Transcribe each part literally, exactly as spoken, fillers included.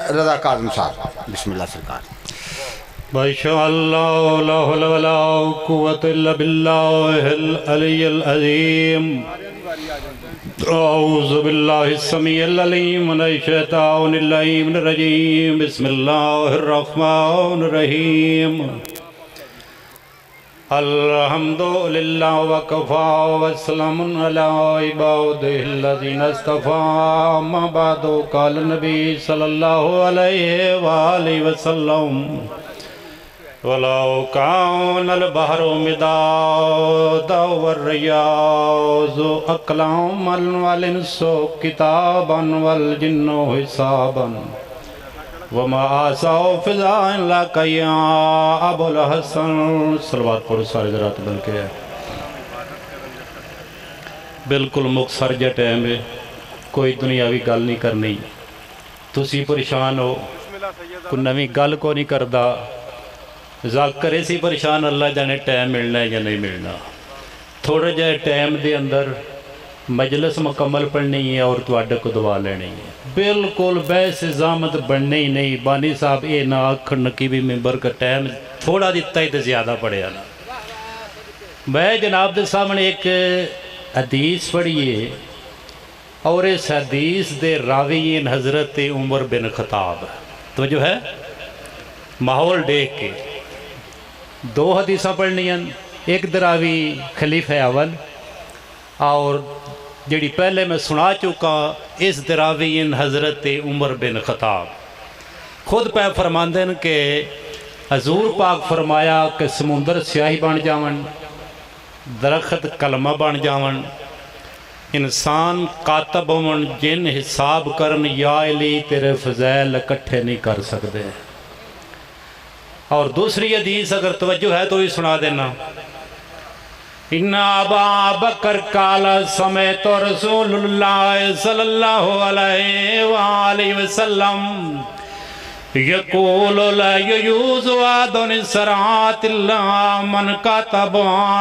رضا کاظم صاحب بسم اللہ سرکار ماشاءاللہ لا حول ولا قوت الا باللہ العلی العظیم اعوذ باللہ السمیع العلیم من الشیطان اللعین الرجیم بسم اللہ الرحمن الرحیم الحمدللہ وکفا وسلام علی عبادہ الذین اصطفیٰ اما بعد قال نبی صلی اللہ علیہ وآلہ وسلم وَلَوْ كَانَ الْبَحْرُ مِدَادًا وَالرِّيَاضُ أَقْلَامًا وَالْإِنسُ كِتَابًا وَالْجِنُّ حِسَابًا وَمَا آسَوْ فِضَاءٍ لَكَ يَا أَبُو الْحَسَنِ صلوات پر سارے ذرات بن کے بالکل مختصر جا ٹائم ہے کوئی دنیاوی گل نہیں کرنی تسی پریشان ہو کوئی نوی گل کو نہیں کردا ذاکر اسی پریشان اللہ جانے ٹائم ملنا ہے یا نہیں ملنا تھوڑا جائے ٹائم دے اندر مجلس مکمل پڑھنی ہے اور تواڈے کو دعا لینی ہے بالکل بحث زامت بننے ہی نہیں بانی صاحب اے نا آکھن نکی بھی ممبر کا ٹائم تھوڑا دیتا ہی تو زیادہ پڑھے آنا میں جناب دے سامنے ایک حدیث پڑھئے اور اس حدیث دے راویین حضرت عمر بن خطاب تو جو ہے ماحول دیکھ کے دو حدیثہ پڑھنی ہیں ایک دراوی خلیفہ اول اور جڑی پہلے میں سنا چکا اس دراوین حضرت عمر بن خطاب خود پہ فرماندن کہ حضور پاک فرمایا کہ سمندر سیاہی بن جاون درخت کلمہ بن جاون انسان کاتب ہون جن حساب کرن یا علی تیرے فضائل اکٹھے نہیں کر سکتے اور دوسری حدیث اگر توجہ ہے تو بھی سنا دینا ان ابا بکر قال سمعت رسول اللہ صلی اللہ علیہ وآلہ وسلم یقول لا یجوز وعدن سرات اللہ من کاتب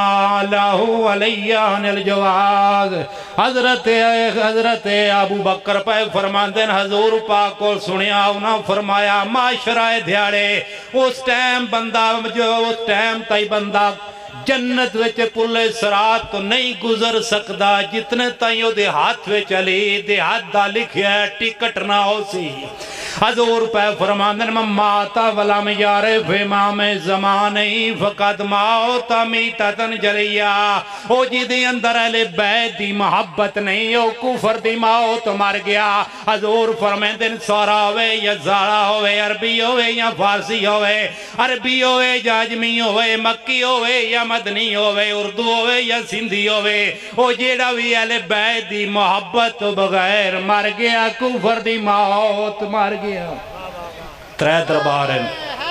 له علیان الجواز حضرت حضرت ابو بکر پہ فرماندن حضور پاک کو سنیا انہاں فرمایا معاشرہ دیاڑے اس ٹائم بندہ جو اس ٹائم تائی بندہ جنت وچ پلے سرات تو نہیں گزر سکدا جتنے تائیوں دے ہاتھ وچ علی دے ہاتھ دا لکھیا ہے ٹکٹ نہ ہو سی حضور پہ فرماندن مماتا ولم یارف امام زمانی فقط موتا میتتن جلیا او جی دی اندر اہل بیت دی محبت نہیں او کفر دی موت مر گیا حضور فرماندن سارا ہوئے یا زارا ہوئے عربی ہوئے یا فارسی ہوئے عربی ہوئے یا اجمی ہوئے مکی ہوئے یا مدنی ہوئے اردو ہوئے یا سندھی ہوئے او جیڑا بھی اہل بیت دی محبت بغیر مر گیا کفر دی موت مر گیا ترے دربار ہیں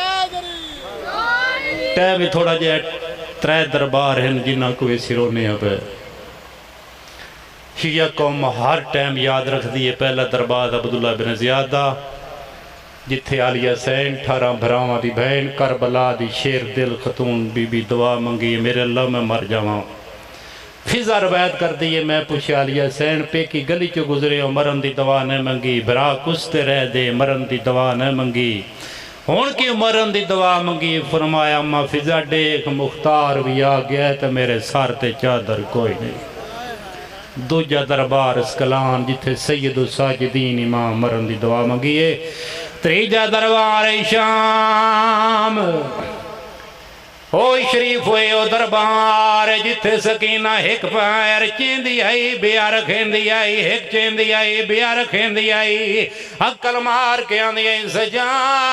ٹائم ہی تھوڑا جائے ترے دربار ہیں جنہ کوئی سرونے اب شیعہ قوم ہر ٹائم یاد رکھ دیئے پہلا دربار عبداللہ بن زیادہ جتھے علی حسین ٹھارہ بھراواں دی بہن کربلا دی شیر دل خاتون بی بی دعا منگی میرے اللہ میں مر جاواں فضا روایت کر دیئے میں پوچھے علی حسین پہ کی گلی چو گزرے ہو مرن دی دعا نہ منگی بھرا کستے رہ دے مرن دی دعا نہ منگی ہون کی مرن دی دعا منگی فرمایا اما فضا دیکھ مختار بھی آ گیا تو میرے سار تے چادر کوئی نہیں دوجہ دربار اسکلان جتھے سید ساجدین امام مرن دی دعا منگیے تریجہ دربار شام ہوئی شریف ہوئے او دربار جتھے سکینہ ایک پیر چیندی آئی بیا رکھیں دی آئی ایک چیندی آئی بیا رکھیں دی آئی عقل مار کے آندی آئی سجا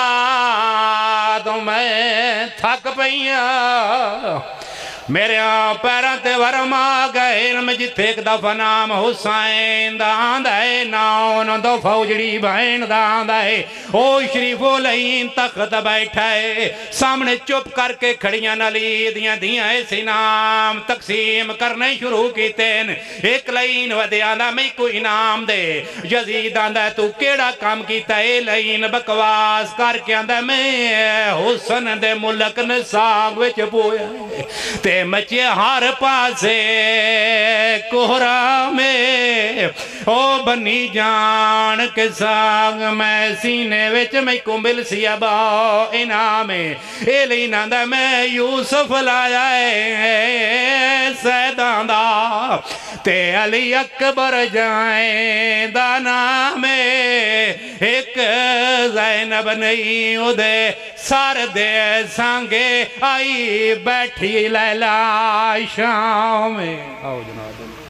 تو میں تھک پئیاں میرے پیران تے ورم آگئے علم جتھے ایک دفعہ نام حسین داند ہے ناؤن دو فوجڑی بہن داند ہے او شریفو لئین تخت بیٹھا ہے سامنے چپ کر کے کھڑیاں نلی دیاں دیاں ایسی نام تقسیم کرنے شروع کی تین ایک لئین ودیانا میں کوئی نام دے یزید آندہ تو کیڑا کام کیتا ہے لئین بکواس کر کے آندہ میں حسن دے ملک نساگ وچ پویا تے مچے ہر پاسے کوہرا میں او بنی جان کے سانگ میں سینے وچ میں کمبل سی ابا انامے اے لینا دا میں یوسف لایا ہے سیدان دا تے علی اکبر جائیں دا نامے ایک زینب نہیں او دے سار دے سانگے آئی بیٹھی لیلا شام میں آؤ جناب